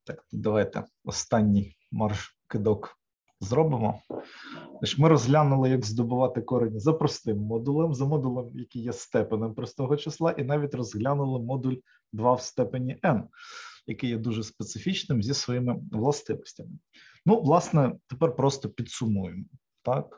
Так, давайте останній марш-кидок зробимо. Значить, ми розглянули, як здобувати корені за простим модулем, за модулем, який є степенем простого числа, і навіть розглянули модуль 2 в степені n, який є дуже специфічним зі своїми властивостями. Ну, власне, тепер просто підсумуємо. Так?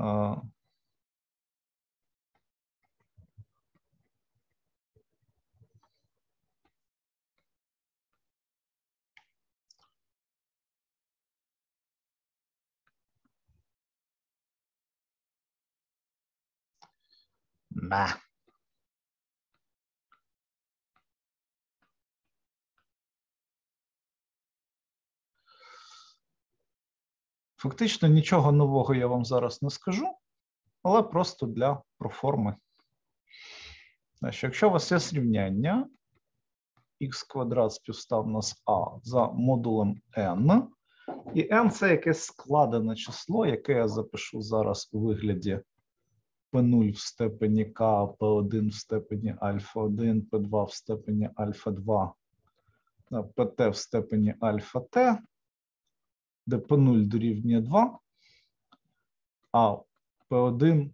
Фактично нічого нового я вам зараз не скажу, але просто для проформи. Значить, якщо у вас є рівняння х квадрат співставно з а за модулем n, і n – це якесь складене число, яке я запишу зараз у вигляді p0 в степені k, p1 в степені альфа-1, p2 в степені альфа-2, pt в степені альфа-t, де p0 дорівнює 2, а p1,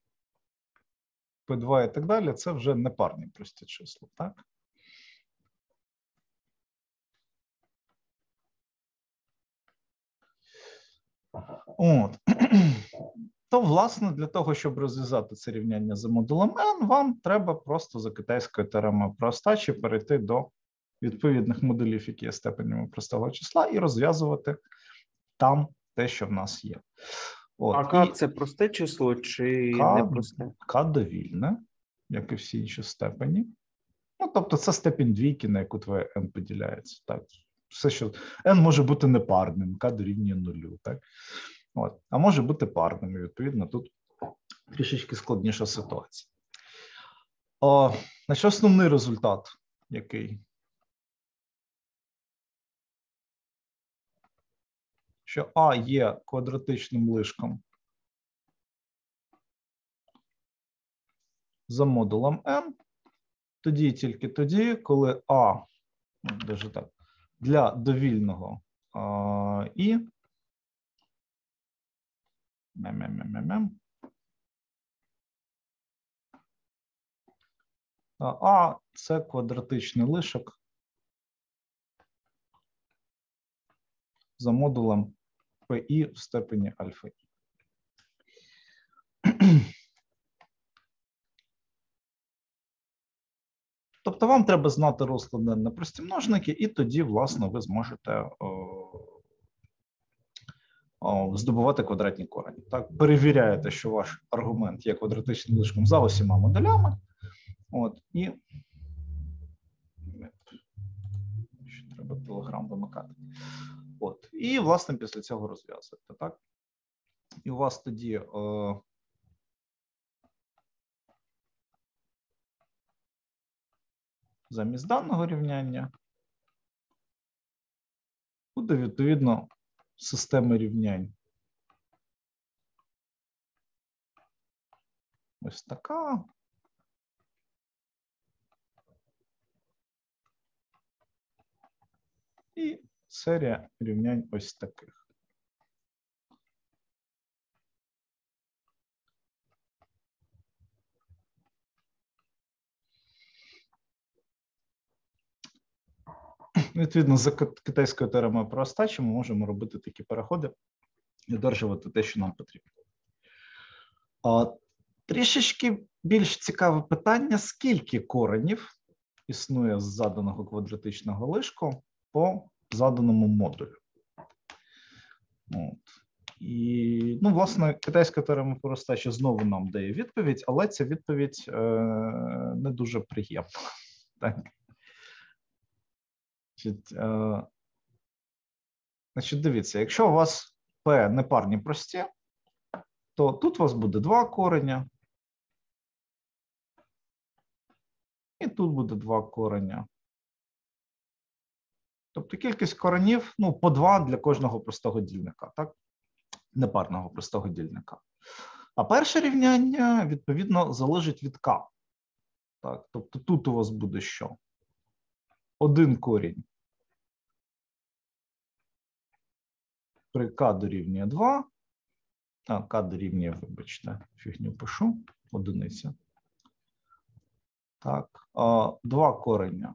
p2 і так далі – це вже непарні прості числа, так? От. То, власне, для того, щоб розв'язати це рівняння за модулем n, вам треба просто за китайською теоремою про остачі перейти до відповідних модулів, які є степенями простого числа, і розв'язувати там те, що в нас є. От. А k – це просте число чи не просте? K довільне, як і всі інші степені. Ну, тобто це степінь двійки, на яку твоє n поділяється. Так? Все, що n може бути непарним, k дорівнює 0. Так? От. А може бути парним, і відповідно тут трішечки складніша ситуація. Значить, основний результат який? Що А є квадратичним лишком за модулем n, тоді і тільки тоді, коли А, даже так, для довільного і А – це квадратичний лишок за модулем πi в степені альфа. Тобто вам треба знати розклад n на прості множники, і тоді, власне, ви зможете здобувати квадратні корені. Так, перевіряєте, що ваш аргумент є квадратичним лишком за усіма модулями. От, і ще треба телеграм вимикати. От, і, власне, після цього розв'язуєте, так? І у вас тоді замість даного рівняння буде, відповідно, система рівнянь. Ось така. І серія рівнянь ось таких. Відповідно, за китайською теоремою про остачі ми можемо робити такі переходи і одержувати те, що нам потрібно. Трішечки більш цікаве питання, скільки коренів існує з заданого квадратичного лишку по заданому модулю. От. І, ну, власне, китайська теорема про остачі знову нам дає відповідь, але ця відповідь не дуже приємна. Так? Значить, дивіться, якщо у вас P непарні прості, то тут у вас буде 2 кореня, і тут буде 2 кореня. Тобто кількість коренів, ну, по 2 для кожного простого дільника, так? Непарного простого дільника. А перше рівняння, відповідно, залежить від k. Так, тобто тут у вас буде що? 1 корінь при k дорівнює 2, k дорівнює, вибачте, фігню пишу, одиниця. Так, 2 кореня.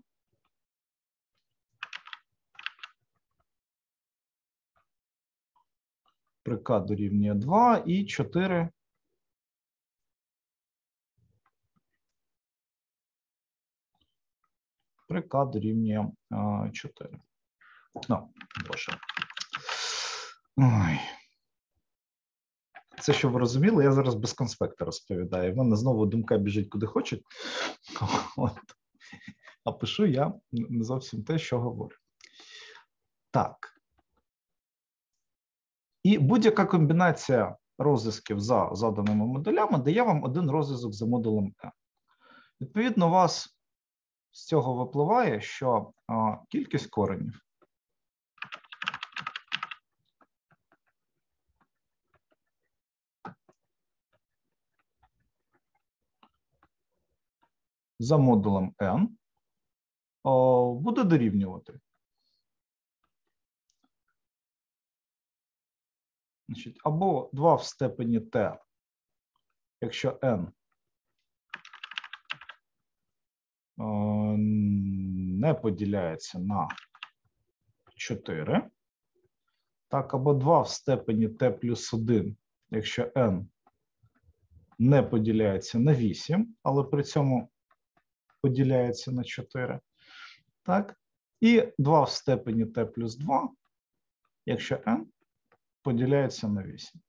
При k дорівнює 2 і 4 при k дорівнює 4. Ну, боже. Ой. Це, щоб ви розуміли, я зараз без конспекту розповідаю. В мене знову думка біжить куди хоче. От. А пишу я не зовсім те, що говорю. Так. І будь-яка комбінація розв'язків за заданими модулями дає вам один розв'язок за модулем n. Відповідно, у вас з цього випливає, що кількість коренів за модулем n буде дорівнювати. Значить, або 2 в степені t, якщо n не поділяється на 4, так, або 2 в степені t плюс 1, якщо n не поділяється на 8, але при цьому поділяється на 4, так, і 2 в степені t плюс 2, якщо n поділяється на 8.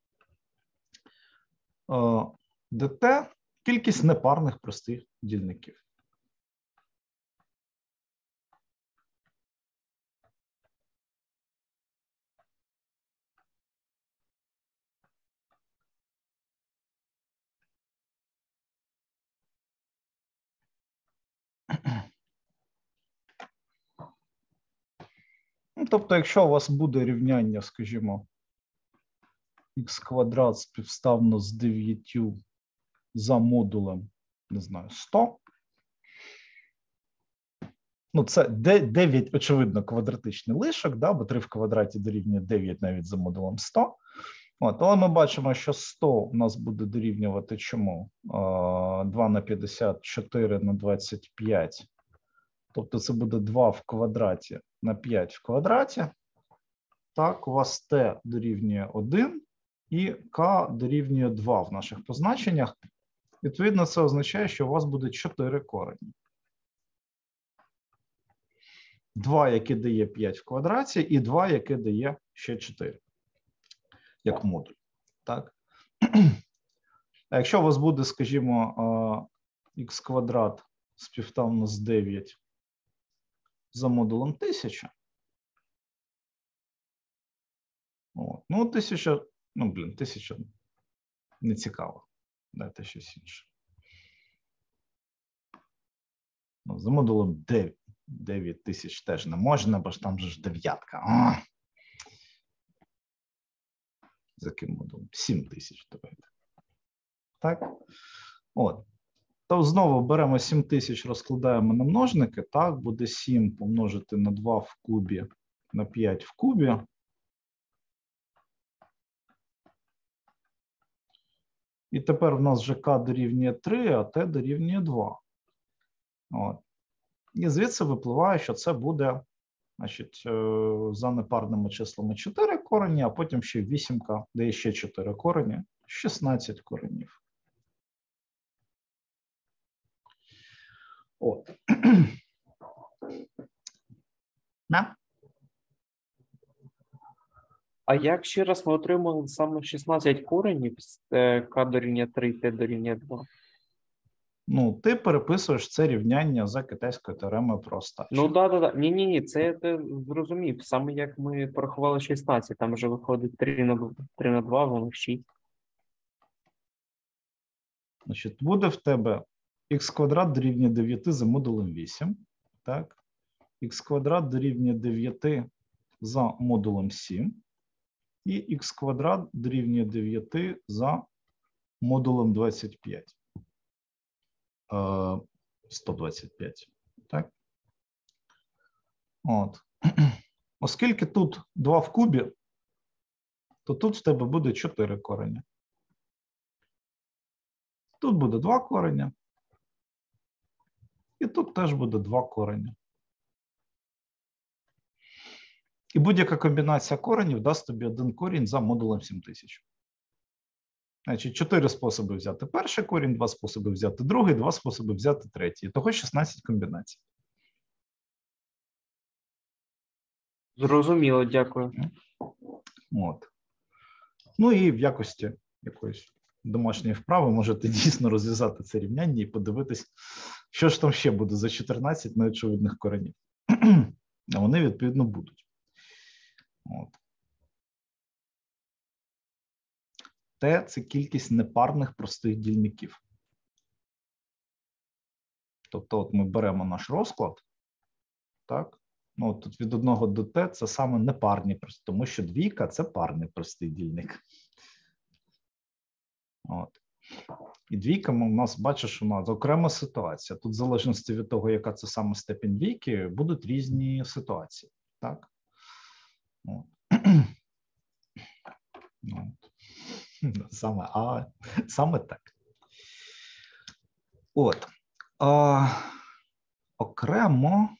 dt – кількість непарних простих дільників. Тобто, якщо у вас буде рівняння, скажімо, х квадрат співставно з 9 за модулем, не знаю, 100, ну, це 9, очевидно, квадратичний лишок, да, бо 3 в квадраті дорівнює 9 навіть за модулем 100. От, але ми бачимо, що 100 у нас буде дорівнювати чому? 2 на 54 на 25. Тобто це буде 2 в квадраті на 5 в квадраті. Так, у вас t дорівнює 1 і k дорівнює 2 в наших позначеннях. Відповідно, це означає, що у вас буде 4 корені. 2, яке дає 5 в квадраті, і 2, яке дає ще 4. Як модуль. Так? А якщо у вас буде, скажімо, х квадрат співставно з 9 за модулем 1000, от, ну, 1000, ну, блін, 1000 не цікаво. Дайте щось інше. Ну, за модулем 9000 теж не можна, бо ж там же ж дев'ятка. За яким модулем? 7000 давайте. Так? От. То знову беремо 7000, розкладаємо на множники. Так, буде 7 помножити на 2 в кубі, на 5 в кубі. І тепер в нас вже k дорівнює 3, а t дорівнює 2. От. І звідси випливає, що це буде, значить, за непарними числами 4 корені, а потім ще 8, дає ще 4 корені, 16 коренів. От. На. А як ще раз ми отримали саме 16 коренів з k дорівнює 3, t дорівнює 2? Ну, ти переписуєш це рівняння за китайською теоремою про остачу. Ну, да. Ні, це я зрозумів. Саме як ми порахували 16, там вже виходить 3 на 2, воно 6. Значить, буде в тебе х квадрат дорівнює 9 за модулем 8. Так? Х квадрат дорівнює 9 за модулем 7. І х квадрат дорівнює 9 за модулем 25. 125. Так? От. Оскільки тут 2 в кубі, то тут в тебе буде 4 корення. Тут буде 2 кореня. І тут теж буде 2 кореня. І будь-яка комбінація коренів дасть тобі 1 корінь за модулем 7000. Значить, 4 способи взяти перший корінь, 2 способи взяти другий, 2 способи взяти третій. Того 16 комбінацій. Зрозуміло, дякую. От. Ну і в якості якоїсь домашньої вправи можете дійсно розв'язати це рівняння і подивитись, що ж там ще буде за 14 неочевидних коренів. А вони, відповідно, будуть. От. Т – це кількість непарних простих дільників. Тобто, от ми беремо наш розклад, так? Ну, тут від 1 до Т – це саме непарні прості, тому що двійка – це парний простий дільник. От. І двійка, у нас, бачиш, у нас окрема ситуація. Тут в залежності від того, яка це саме степінь двійки, будуть різні ситуації. Так? От. От. Саме так. От. Окремо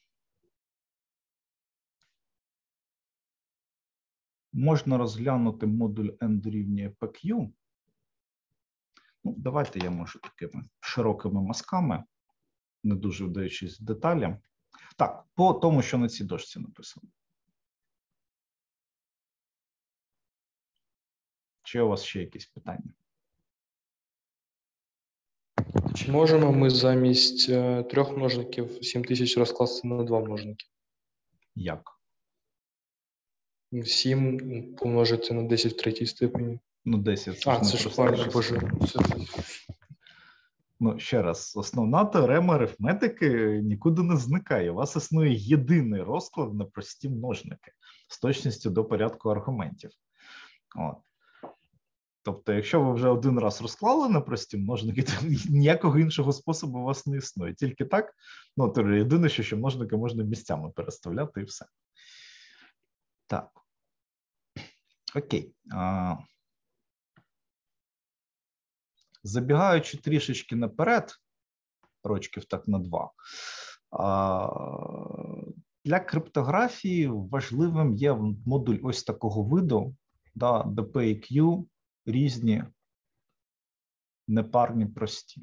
можна розглянути модуль n дорівнює PQ. Ну, давайте я можу такими широкими мазками, не дуже вдаючись в деталі. Так, по тому, що на цій дошці написано. Чи у вас ще якісь питання? Чи можемо ми замість 3 множників 7000 розкласти на 2 множники? Як? 7 помножити на 10 в третій степені. Ну, 10. Це ж парно, боже. Ну, ще раз, основна теорема арифметики нікуди не зникає. У вас існує єдиний розклад на прості множники з точністю до порядку аргументів. От. Тобто, якщо ви вже один раз розклали на прості множники, то ніякого іншого способу у вас не існує. Тільки так, ну, то єдине, що множники можна місцями переставляти і все. Так. Окей. Забігаючи трішечки наперед, рочків так на 2, для криптографії важливим є модуль ось такого виду, да, DP і Q різні непарні прості.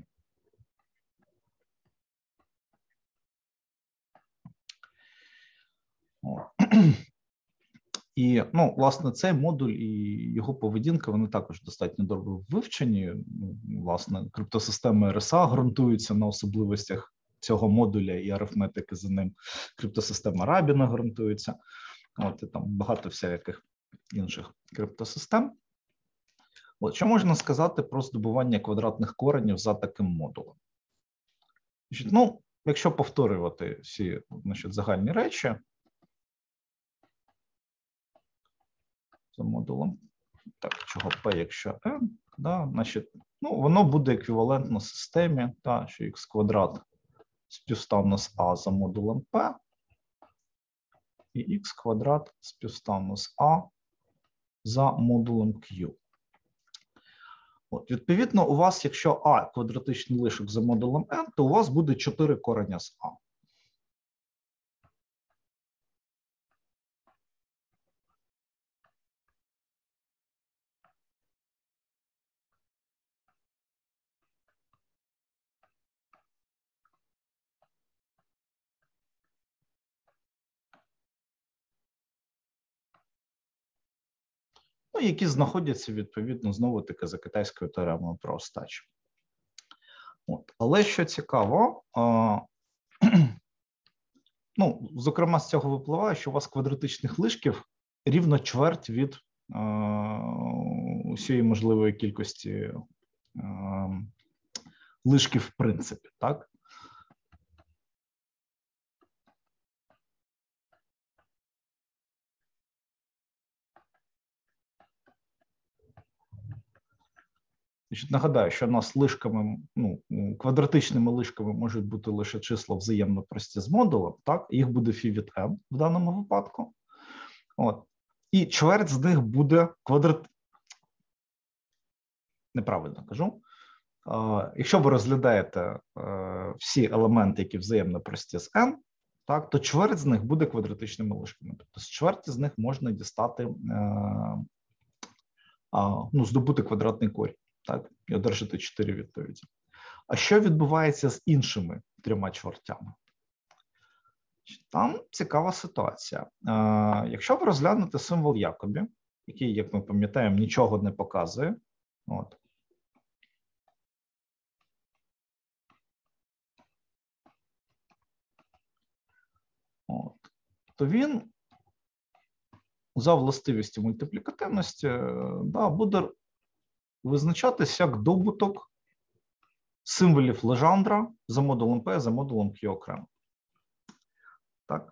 І, ну, власне, цей модуль і його поведінка, вони також достатньо добре вивчені. Власне, криптосистеми РСА ґрунтуються на особливостях цього модуля і арифметики за ним. Криптосистема Рабіна ґрунтується. От, і там багато всяких інших криптосистем. От, що можна сказати про здобування квадратних коренів за таким модулем? Ну, якщо повторювати всі, значить, загальні речі, за модулем, так, чого P, якщо n, да, значить, ну, воно буде еквівалентно системі, та, що x квадрат співставно з А за модулем P, і x квадрат співставно з А за модулем Q. От, відповідно, у вас, якщо А квадратичний лишок за модулем n, то у вас буде 4 кореня з А. Ну, які знаходяться, відповідно, знову-таки за китайською теоремою про остачу. От. Але що цікаво, ну, зокрема, з цього випливає, що у вас квадратичних лишків рівно чверть від усієї можливої кількості лишків в принципі, так? Значить, нагадаю, що у нас лишками, ну, квадратичними лишками можуть бути лише числа взаємно прості з модулем, так? Їх буде φ від m в даному випадку. От. І чверть з них буде неправильно кажу. Якщо ви розглядаєте всі елементи, які взаємно прості з n, так, то чверть з них буде квадратичними лишками. Тобто з чверті з них можна дістати, здобути квадратний корінь, так, і одержати 4 відповіді. А що відбувається з іншими 3 чвертями? Там цікава ситуація. Якщо ви розглянете символ Якобі, який, як ми пам'ятаємо, нічого не показує, то він за властивістю мультиплікативності буде визначатися як добуток символів Лежандра за модулем P, за модулем Q окремо. Так.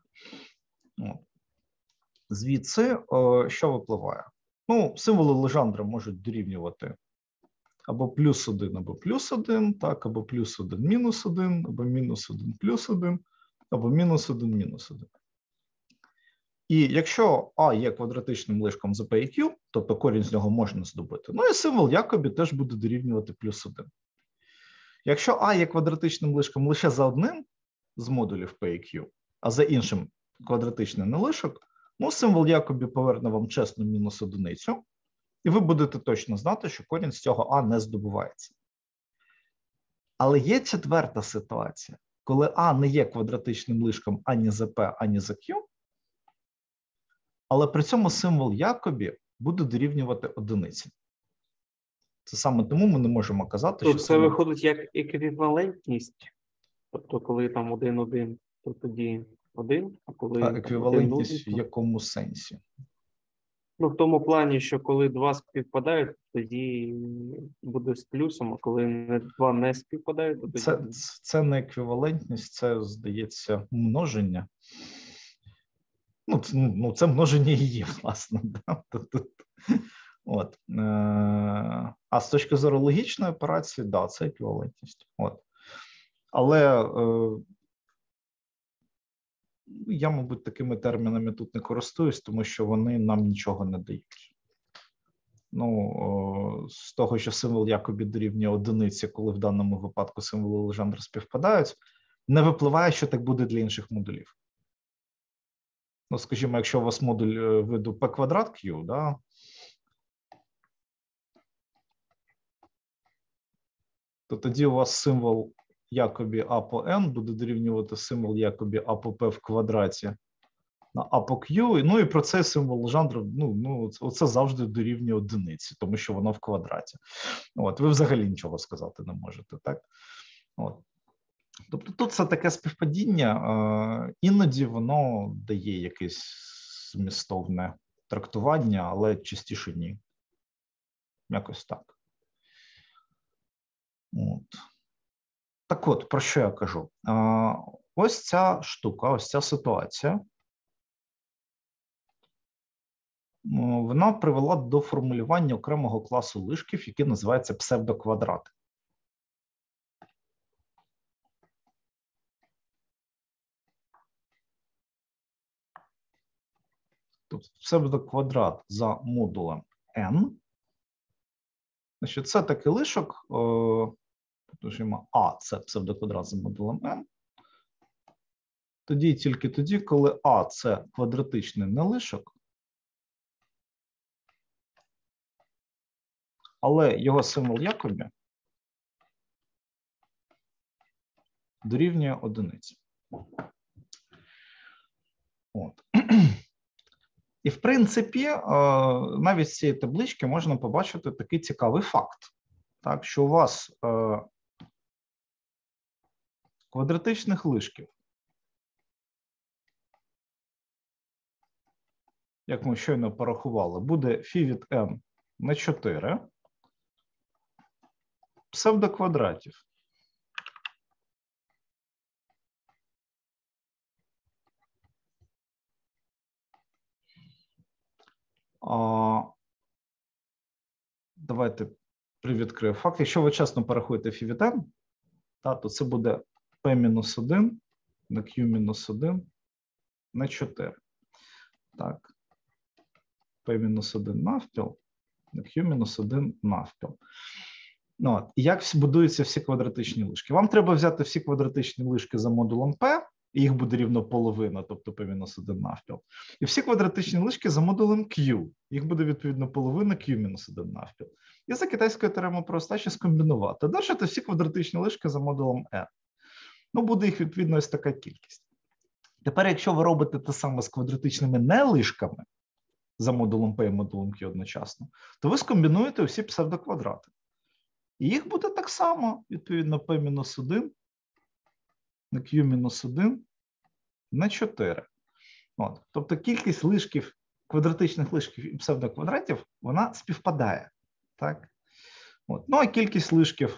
Звідси, що випливає? Символи Лежандра можуть дорівнювати або +1, або +1, так, або +1, -1, або -1, +1, або -1, -1. І якщо А є квадратичним лишком за P і Q, тобто корінь з нього можна здобути, і символ Якобі теж буде дорівнювати +1. Якщо А є квадратичним лишком лише за одним з модулів P і Q, а за іншим квадратичний нелишок, символ Якобі поверне вам чесну -1, і ви будете точно знати, що корінь з цього А не здобувається. Але є четверта ситуація, коли А не є квадратичним лишком ані за P, ані за Q, але при цьому символ Якобі буде дорівнювати 1. Це саме тому ми не можемо казати, що це виходить як еквівалентність. Тобто, коли там 1-1, то тоді 1, а коли еквівалентність в якому сенсі? В тому плані, що коли 2 співпадають, тоді буде з плюсом, а коли 2 не співпадають, то тоді... Це не еквівалентність, це, здається, множення. Це множення і є, власне. А з точки зору логічної операції, це еквівалентність. Але я, мабуть, такими термінами тут не користуюсь, тому що вони нам нічого не дають. З того, що символ Якобі дорівнює 1, коли в даному випадку символи Лежандра співпадають, не випливає, що так буде для інших модулів. Скажімо, якщо у вас модуль виду P квадрат Q, то тоді у вас символ Якобі А по N буде дорівнювати символ Якобі А по P в квадраті на А по Q, і про цей символ Лежандра, це завжди дорівнює 1, тому що воно в квадраті. Ви взагалі нічого сказати не можете, так? Тобто тут це таке співпадіння, іноді воно дає якесь змістовне трактування, але частіше ні. Якось так. Так от, про що я кажу? Ось ця штука, ось ця ситуація, вона привела до формулювання окремого класу лишків, який називається псевдоквадрати. Тобто псевдоквадрат за модулем n. Значить, це такий лишок, А – це псевдоквадрат за модулем n. Тоді тільки тоді, коли А – це квадратичний нелишок, але його символ Якобі дорівнює 1. І, в принципі, навіть з цієї таблички можна побачити такий цікавий факт, так, що у вас квадратичних лишків, як ми щойно порахували, буде φ від n на 4 псевдоквадратів. Давайте привідкрию факт. Якщо ви чесно порахуєте φ від n, то це буде p-1 на q-1 на 4. Так. p-1 навпіл на q-1 навпіл. Ну, от. І як будуються всі квадратичні лишки? Вам треба взяти всі квадратичні лишки за модулем P, і їх буде рівно половина, тобто P-1 навпіл. І всі квадратичні лишки за модулем Q, їх буде відповідно половина Q-1 навпіл. І за китайською теоремою простачі скомбінувати. Дальше всі квадратичні лишки за модулем N. Ну, буде їх відповідно ось така кількість. Тепер, якщо ви робите те саме з квадратичними нелишками за модулем P і модулем Q одночасно, то ви скомбінуєте усі псевдоквадрати. І їх буде так само, відповідно, P-1 на Q-1 на 4. От. Тобто кількість лишків, квадратичних лишків і псевдоквадратів, вона співпадає. Так? От. Ну, а кількість лишків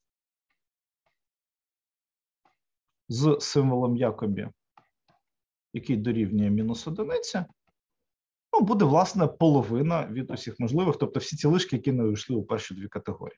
з символом Якобі, який дорівнює -1, ну, буде, власне, половина від усіх можливих, тобто всі ці лишки, які не увійшли у перші дві категорії.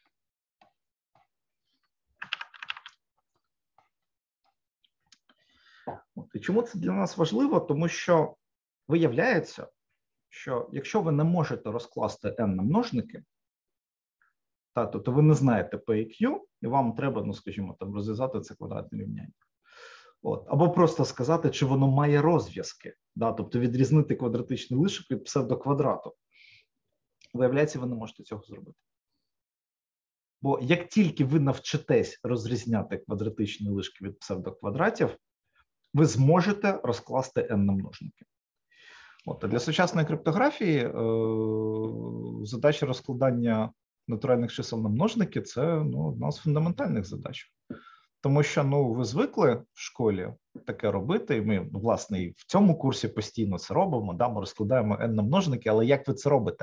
От. І чому це для нас важливо? Тому що виявляється, що якщо ви не можете розкласти n на множники, то ви не знаєте P і Q, і вам треба, ну, скажімо, там, розв'язати це квадратне рівняння. От. Або просто сказати, чи воно має розв'язки, тобто відрізнити квадратичний лишок від псевдоквадрату. Виявляється, ви не можете цього зробити. Бо як тільки ви навчитесь розрізняти квадратичні лишки від псевдоквадратів, ви зможете розкласти n на множники. От. А для сучасної криптографії задача розкладання натуральних чисел на множники – це одна з фундаментальних задач. Тому що ви звикли в школі таке робити, і ми, власне, і в цьому курсі постійно це робимо, ми розкладаємо n на множники, але як ви це робите?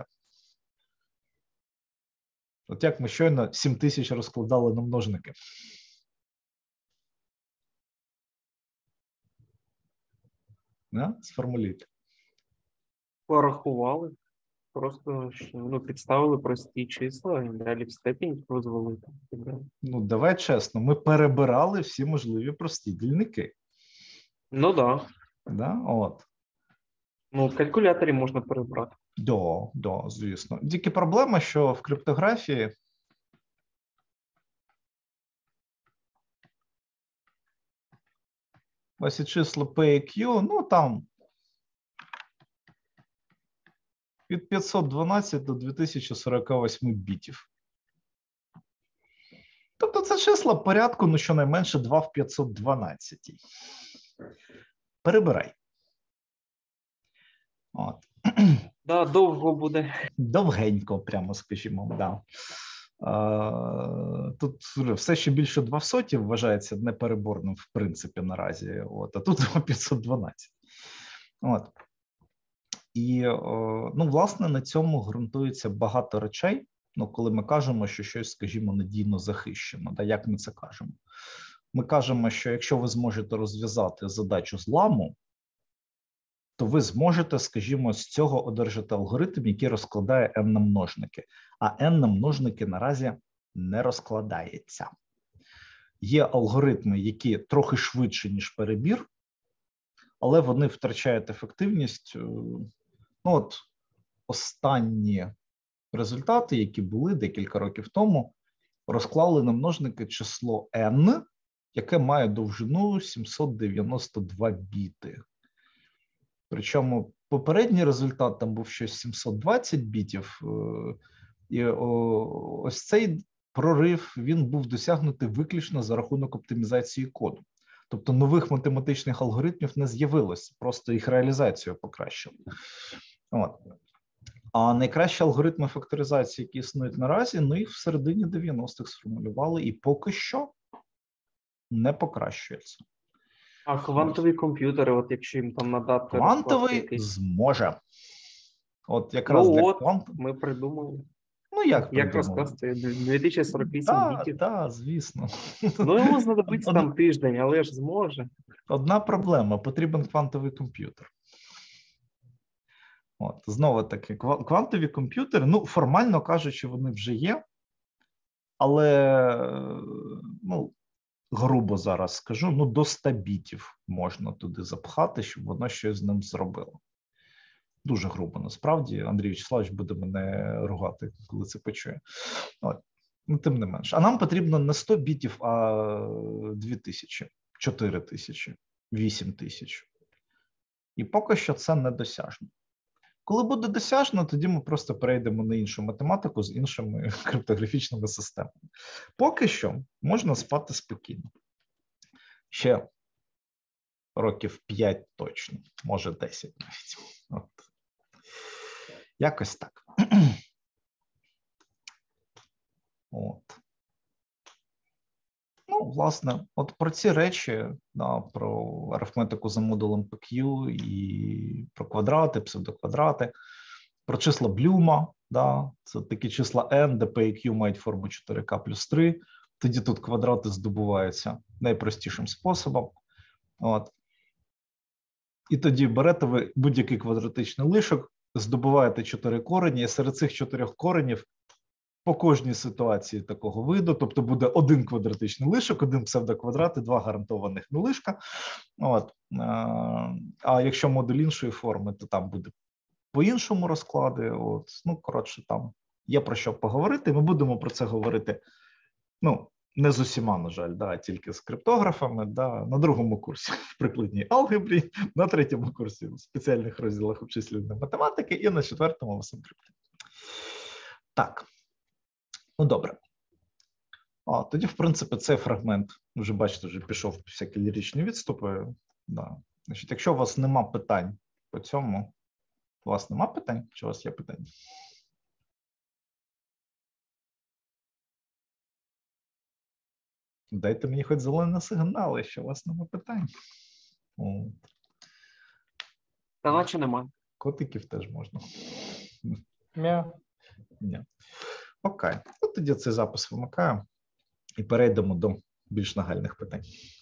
От як ми щойно 7000 розкладали на множники. Сформулюйте. Порахували. Просто підставили прості числа і далі в степінь розвели. Давай чесно, ми перебирали всі можливі прості дільники. Ну, так. От. В калькуляторі можна перебрати. Да, звісно. Тільки проблема, що в криптографії ось і числа P і Q, там від 512 до 2048 бітів. Тобто це числа порядку, щонайменше 2 в 512. Перебирай. От. Довго буде. Довгенько, прямо скажімо, Тут все ще більше 200 вважається непереборним, в принципі, наразі. От. А тут 512. От. І, власне, на цьому ґрунтується багато речей, коли ми кажемо, що щось, скажімо, надійно захищено. Як ми це кажемо? Ми кажемо, що якщо ви зможете розв'язати задачу зламу, то ви зможете, скажімо, з цього одержати алгоритм, який розкладає n на множники. А n на множники наразі не розкладається. Є алгоритми, які трохи швидше, ніж перебір, але вони втрачають ефективність. Останні результати, які були декілька років тому, розклали на множники число n, яке має довжину 792 біти. Причому попередній результат там був щось 720 бітів, і ось цей прорив, він був досягнутий виключно за рахунок оптимізації коду. Тобто нових математичних алгоритмів не з'явилося, просто їх реалізацію покращили. От. А найкращі алгоритми факторизації, які існують наразі, їх в середині 90-х сформулювали і поки що не покращується. А квантові комп'ютери, якщо їм там надати... Квантовий зможе. От якраз ми придумали. Як розкласти? 2048 бітів. Так, звісно. Йому знадобиться там тиждень, але ж зможе. Одна проблема – потрібен квантовий комп'ютер. От, знову таки, квантові комп'ютери, формально кажучи, вони вже є, але, грубо зараз скажу, до 100 бітів можна туди запхати, щоб воно щось з ним зробило. Дуже грубо, насправді. Андрій Вячеславович буде мене ругати, коли це почує. От. Ну, тим не менше. А нам потрібно не 100 бітів, а 2000, 4000, 8000. І поки що це недосяжно. Коли буде досяжно, тоді ми просто перейдемо на іншу математику з іншими криптографічними системами. Поки що можна спати спокійно. Ще років 5 точно, може 10 навіть. От. Якось так. От. Ну, власне, от про ці речі, да, про арифметику за модулем PQ і про квадрати, псевдоквадрати, про числа Блюма, да, це такі числа n, де P і Q мають форму 4k плюс 3, тоді тут квадрати здобуваються найпростішим способом. От. І тоді берете ви будь-який квадратичний лишок, здобуваєте 4 корені, і серед цих 4 коренів по кожній ситуації такого виду, тобто буде один квадратичний лишок, один псевдоквадрат і 2 гарантованих нелишка. От. А якщо модуль іншої форми, то там буде по-іншому розклади. От. Ну, коротше, там є про що поговорити. Ми будемо про це говорити, ну, не з усіма, на жаль, да, тільки з криптографами, да, на другому курсі в прикладній алгебрі, на третьому курсі в спеціальних розділах обчислювальної математики і на 4-му в асинкрипті. Так. Ну, добре. Тоді, в принципі, цей фрагмент, вже бачите, вже пішов всякі ліричні відступи. Да. Значить, якщо у вас нема питань по цьому, у вас нема питань, чи у вас є питання? Дайте мені хоч зелений сигнал, якщо у вас нема питань. Та наче немає. Котиків теж можна. Мяу. Ні. Окей. Ну, тоді цей запис вимикаю і перейдемо до більш нагальних питань.